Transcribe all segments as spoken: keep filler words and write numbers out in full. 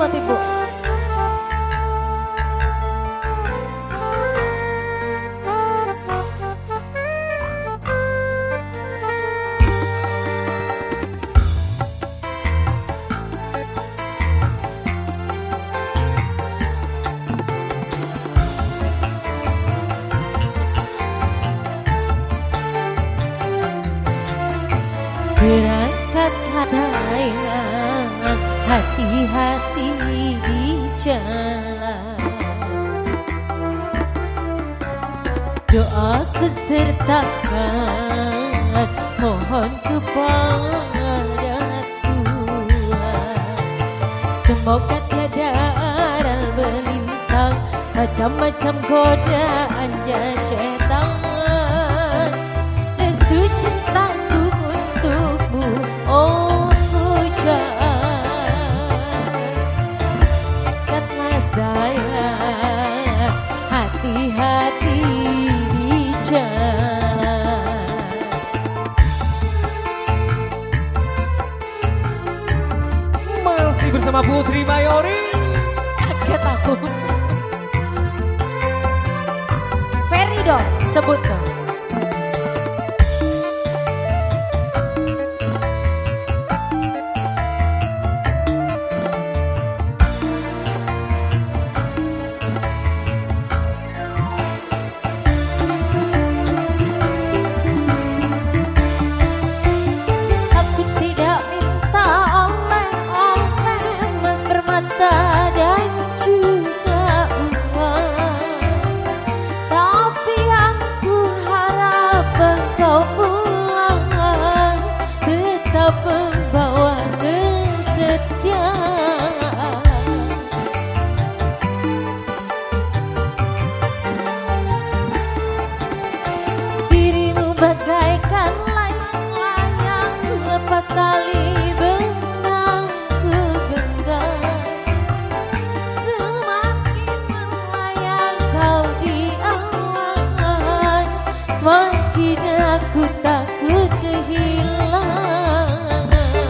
buat ibu. Berangkatlah sayang, hati-hati di jalan. Doaku sertakan, mohon kepada Tuhan. Semoga tiada aral melintang, macam-macam godaannya syaitan. Restu cintaku untukmu, oh pujaan. Katalah sayang, hati-hati di jalan. Masih bersama Putri Mayori. Kaget aku. Ferry dong, sebut dong. Dan juga uang, tapi aku harap engkau pulang, tetap membawa kesetiaan. Dirimu bagaikan layang-layang lepas tali benang ku genggam. Semakin aku takut kehilangan.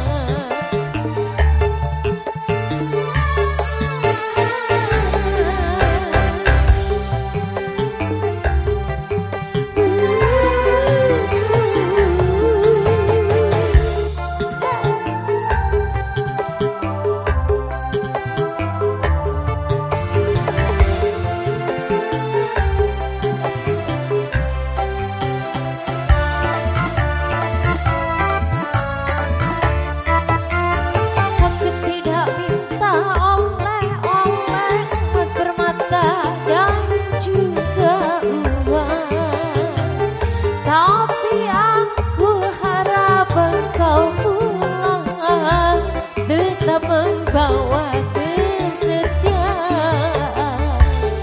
Membawa kesetiaan.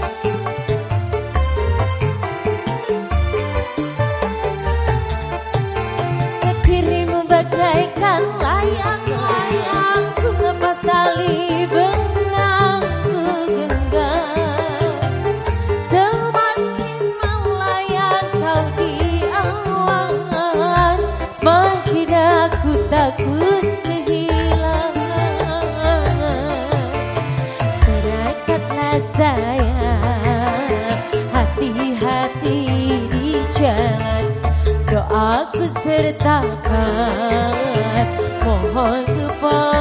Dirimu bagaikan layang-layang ku lepas tali benang ku genggam. Semakin melayang kau di awan, semakin aku takut kehilangan. Sayang, hati-hati di jalan. Doaku sertakan, mohon kepada